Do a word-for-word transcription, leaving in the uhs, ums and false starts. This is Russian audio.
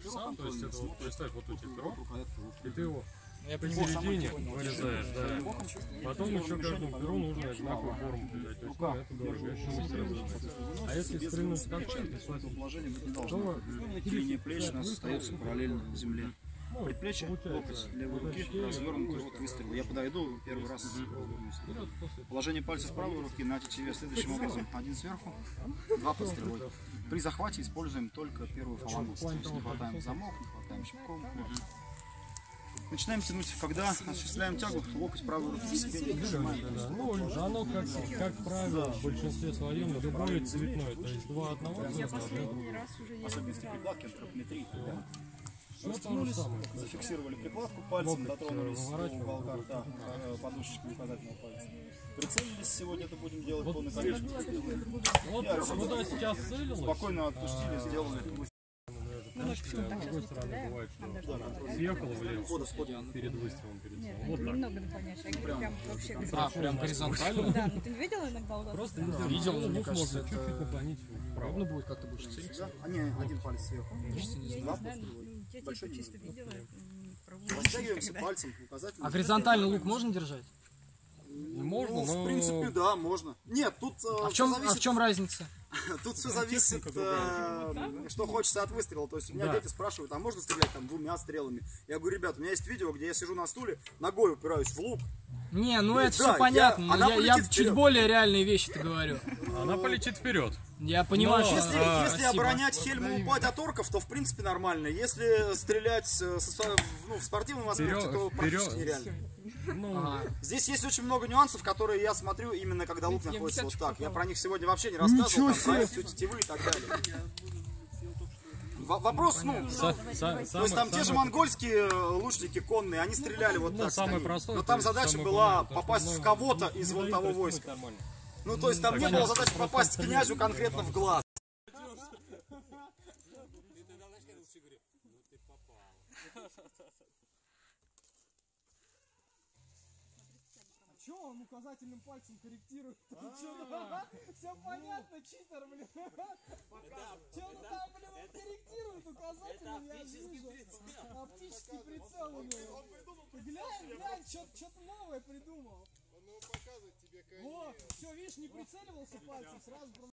сам, то есть это вот, представь, вот у тебя перо, и ты его в середине вырезаешь, да. Потом еще каждому перу нужно одинаковую форму придать, то есть ну, это дорого, еще мастера занимается. А если стрельнуть так, то линия плеч у нас остается параллельно земле. Предплечье, локоть левой руки развернутый от выстрела. Я подойду, первый раз развернусь. Положение пальцев правой руки на тетиве следующим образом. Один сверху, два под стрелой. При захвате используем только первую фалангу. То есть не хватаем замок, не хватаем щипком. Начинаем тянуть, когда осуществляем тягу, локоть правой руки себе не прижимаем. Ну, оно, как, как правило, в большинстве своем любое цветное, то есть два одного цвета. Особенности прикладки, антропометрии. Все то же самое. Зафиксировали прикладку, пальцем дотронулись до уголка рта, подушечкой указательного пальца. Прицелились, сегодня это будем делать вот полный коллеж. Вот куда сейчас целилось. Спокойно отпустили, сделали. Ну, с другой стороны бывает, что съехал влево перед выстрелом. Перед Нет, вот так. немного наклоняешься, а прям вообще горизонтально. А, прям горизонтально? Да, ну ты не видел иногда удобно? Просто видел, но мне кажется, можно чуть-чуть наклонить вправо. Ровно будет, как ты будешь целиться. А не, один палец сверху. Я типа чисто видела. Растягиваемся пальцем, указательным. А горизонтальный лук можно держать? Можно, ну, но... в принципе, да, можно. Нет, тут а в чем, зависит... а в чем разница? Тут все зависит, э, что хочется от выстрела. То есть у меня да. дети спрашивают, а можно стрелять там двумя стрелами? Я говорю, ребят, у меня есть видео, где я сижу на стуле, ногой упираюсь в лук. Не, ну это да, все понятно, я, но она я, я чуть более реальные вещи-то говорю. Она полетит вперед. Я понимаю, но, что... Если, а, если оборонять Хельму и упать от орков, то в принципе нормально. Если стрелять со, ну, в спортивном аспекте, то практически нереально. Ну, ага. Здесь есть очень много нюансов, которые я смотрю именно когда лук находится вот так. Я про них сегодня вообще не рассказывал, там, про все тетивы и так далее. Вопрос, ну, Са, са, то самый, есть там самый, те же монгольские лучники конные, они стреляли вот ну, так. Самый простой, но там задача была главное, попасть что, в кого-то ну, из ну, вон того войска. Ну, то есть там так, не понятно. было задачи попасть князю конкретно в глаз. Че он указательным пальцем корректирует? Все понятно, читер, блин. Че он там, блин, он корректирует указательным, я вижу. Оптический прицел у него. Глянь, глянь, что-то новое придумал. Вот, все, видишь, не прицеливался пальцем, сразу